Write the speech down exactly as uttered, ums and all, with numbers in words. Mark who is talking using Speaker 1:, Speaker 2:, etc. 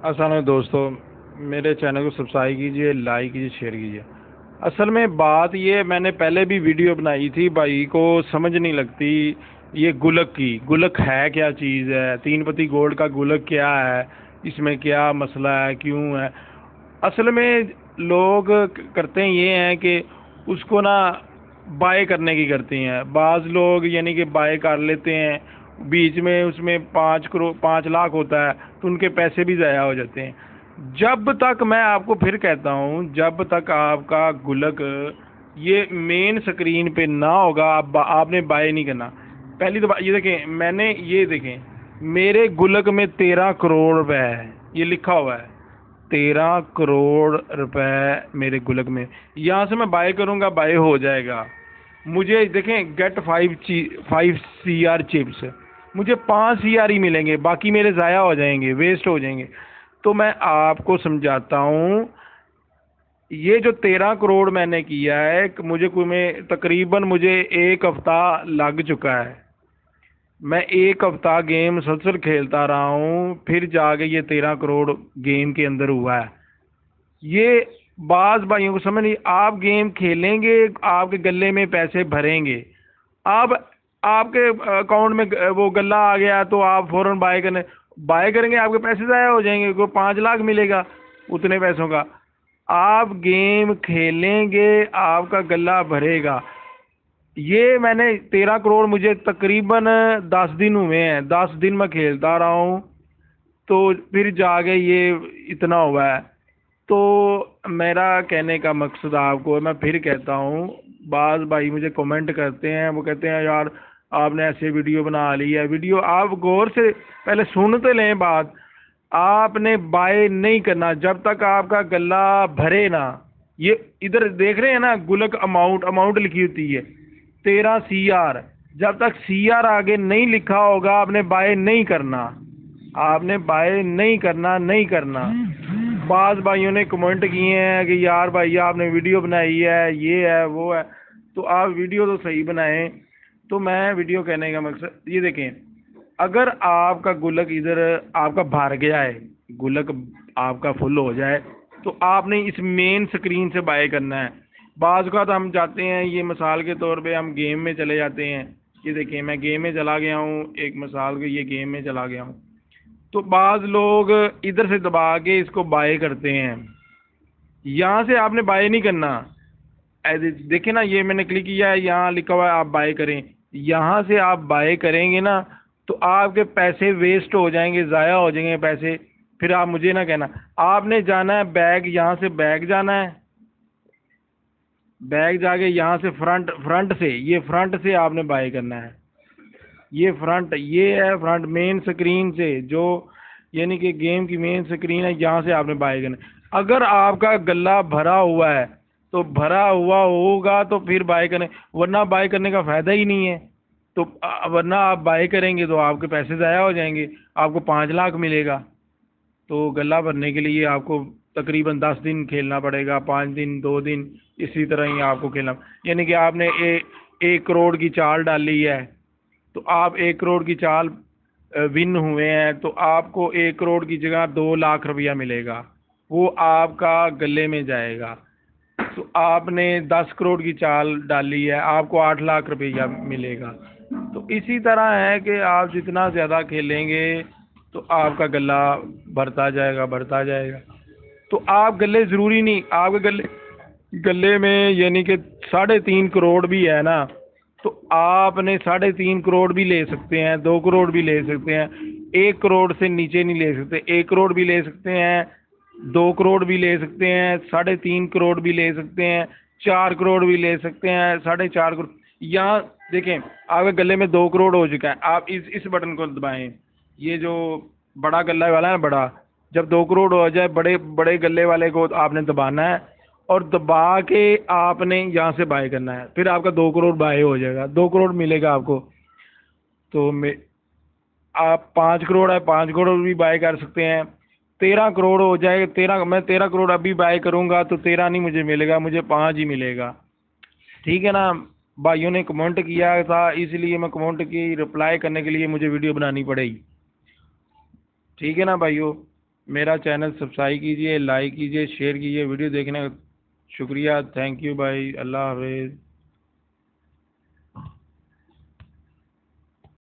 Speaker 1: السلام علیکم دوستو، میرے چینل کو سبسکرائب کیجیے، لائک کیجیے، شیئر کیجیے۔ اصل میں بات یہ، میں نے پہلے بھی ویڈیو بنائی تھی، بھائی کو سمجھ نہیں لگتی یہ گلک کی۔ گلک ہے کیا چیز ہے؟ تین پتی گولڈ کا گلک کیا ہے؟ اس میں کیا مسئلہ ہے؟ کیوں ہے؟ اصل میں لوگ کرتے ہیں یہ ہیں کہ اس کو نا بائی کرنے کی کرتے ہیں۔ بعض لوگ یعنی کہ بائی کر لیتے ہیں، بیچ میں اس میں پانچ کروڑ پانچ لاکھ ہوتا ہے تو ان کے پیسے بھی ضائع ہو جاتے ہیں۔ جب تک، میں آپ کو پھر کہتا ہوں، جب تک آپ کا گلک یہ مین سکرین پہ نہ ہوگا آپ آپ نے بائی نہیں کرنا۔ پہلی تو یہ دیکھیں، میں نے یہ دیکھیں میرے گلک میں تیرہ کروڑ روپے ہے، یہ لکھا ہوا ہے تیرہ کروڑ روپے میرے گلک میں۔ یہاں سے میں بائی کروں گا، بائی ہو جائے گا۔ مجھے دیکھیں get five five C R chips, مجھے پانچ سی آر ہی ملیں گے، باقی میرے ضائع ہو جائیں گے، ویسٹ ہو جائیں گے۔ تو میں آپ کو سمجھاتا ہوں، یہ جو تیرہ کروڑ میں نے کیا ہے، مجھے کوئی میں تقریباً مجھے ایک ہفتہ لگ چکا ہے۔ میں ایک ہفتہ گیم مسلسل کھیلتا رہا ہوں، پھر جا کے یہ تیرہ کروڑ گیم کے اندر ہوا ہے۔ یہ بعض بھائیوں کو سمجھ نہیں، آپ گیم کھیلیں گے، آپ کے گلے میں پیسے بھریں گے، آپ آپ کے اکاؤنٹ میں وہ گلہ آ گیا تو آپ فوراً بائی کرنے بائی کریں گے، آپ کے پیسے ضائع ہو جائیں گے، کوئی پانچ لاکھ ملے گا اتنے پیسوں کا۔ آپ گیم کھیلیں گے، آپ کا گلہ بھرے گا۔ یہ میں نے تیرہ کروڑ مجھے تقریباً دس دن ہوئے ہیں، دس دن میں کھیلتا رہا ہوں تو پھر جا کے یہ اتنا ہوا ہے۔ تو میرا کہنے کا مقصد آپ کو، میں پھر کہتا ہوں، بعض بھائی مجھے کمنٹ کرتے ہیں، وہ کہتے ہیں یار آپ نے ایسے ویڈیو بنا لی ہے۔ ویڈیو آپ غور سے پہلے سنتے لیں بات، آپ نے بائی نہیں کرنا جب تک آپ کا گلہ بھرے نا۔ یہ ادھر دیکھ رہے ہیں نا، گلک اماؤنٹ اماؤنٹ لکھی ہوتی ہے تیرہ سی آر، جب تک سی آر آگے نہیں لکھا ہوگا آپ نے بائی نہیں کرنا، آپ نے بائی نہیں کرنا نہیں کرنا۔ بعض بھائیوں نے کمنٹ کیے ہیں کہ یار بھائی آپ نے ویڈیو بنائی ہے، یہ ہے وہ ہے، تو آپ ویڈیو تو صحیح بنائیں۔ تو میں ویڈیو کہنے کا مقصد یہ دیکھیں، اگر آپ کا گلک ادھر آپ کا بھر گیا ہے، گلک آپ کا فل ہو جائے تو آپ نے اس مین سکرین سے بائی کرنا ہے۔ بعض اوقات ہم جاتے ہیں، یہ مثال کے طور پہ ہم گیم میں چلے جاتے ہیں، یہ دیکھیں میں گیم میں چلا گیا ہوں، ایک مثال کے یہ گیم میں چلا گیا ہوں، تو بعض لوگ ادھر سے دبا کے اس کو بائی کرتے ہیں۔ یہاں سے آپ نے بائی نہیں کرنا، دیکھیں نا یہ میں نے کلک کیا ہے، یہاں لکھا ہوا ہے آپ بائی کریں، یہاں سے آپ بائی کریں گے نا تو آپ کے پیسے ویسٹ ہو جائیں گے، ضائع ہو جائیں گے پیسے۔ پھر آپ مجھے نہ کہنا، آپ نے جانا ہے بیک، یہاں سے بیک جانا ہے، بیک جا کے یہاں سے فرنٹ فرنٹ سے یہ فرنٹ سے آپ نے بائی کرنا ہے۔ یہ فرنٹ یہ ہے فرنٹ مین سکرین سے، جو یعنی کہ گیم کی مین سکرین ہے، یہاں سے آپ نے بائی کرنا ہے۔ اگر آپ کا گلہ بھرا ہوا ہے تو بھرا ہوا ہوگا تو پھر بائی کریں، ورنہ بائی کرنے کا فائدہ ہی نہیں ہے۔ تو ورنہ آپ بائی کریں گے تو آپ کے پیسے ضائع ہو جائیں گے، آپ کو پانچ لاکھ ملے گا۔ تو گلہ بھرنے کے لیے آپ کو تقریباً دس دن کھیلنا پڑے گا، پانچ دن، دو دن، اسی طرح ہی آپ کو کھیلنا، یعنی کہ آپ نے ایک کروڑ کی چال ڈالی ہے تو آپ ایک کروڑ کی چال ون ہوئے ہیں تو آپ کو ایک کروڑ کی جگہ دو لاکھ روپیہ ملے گا، وہ آپ کا گلے میں جائے گا۔ تو آپ نے دس کروڑ کی چال ڈالی ہے، آپ کو آٹھ لاکھ روپیہ ملے گا۔ تو اسی طرح ہے کہ آپ جتنا زیادہ کھیلیں گے تو آپ کا گلہ بڑھتا جائے گا بڑھتا جائے گا۔ تو آپ گلے ضروری نہیں، آپ کے گلے گلے میں یعنی کہ ساڑھے تین کروڑ بھی ہے نا تو آپ نے ساڑھے تین کروڑ بھی لے سکتے ہیں، دو کروڑ بھی لے سکتے ہیں، ایک کروڑ سے نیچے نہیں لے سکتے، ایک کروڑ بھی لے سکتے ہیں، دو کروڑ بھی لے سکتے ہیں، ساڑھے تین کروڑ بھی لے سکتے ہیں، چار کروڑ بھی لے سکتے ہیں، ساڑھے چار کروڑ۔ یہاں دیکھیں آپ کے گلے میں دو کروڑ ہو چکا ہے، آپ اس اس بٹن کو دبائیں، یہ جو بڑا گلہ والا ہے بڑا، جب دو کروڑ ہو جائے بڑے بڑے گلے والے کو آپ نے دبانا ہے اور دبا کے آپ نے یہاں سے بائی کرنا ہے، پھر آپ کا دو کروڑ بائی ہو جائے گا، دو کروڑ ملے گا آپ کو۔ تو میں آپ پانچ کروڑ ہے، پانچ کروڑ بھی بائی کر سکتے ہیں، تیرہ کروڑ ہو جائے گا، تیرہ میں تیرہ کروڑ ابھی بائی کروں گا تو تیرہ نہیں مجھے ملے گا، مجھے پانچ ہی ملے گا، ٹھیک ہے نا۔ بھائیوں نے کمنٹ کیا تھا، اس لیے میں کمنٹ کی رپلائی کرنے کے لیے مجھے ویڈیو بنانی پڑے گی، ٹھیک ہے نا بھائیوں۔ میرا چینل سبسکرائب کیجیے، لائک کیجیے، شیئر کیجیے، ویڈیو دیکھنے کا شکریہ، تھینک یو بھائی، اللہ حافظ۔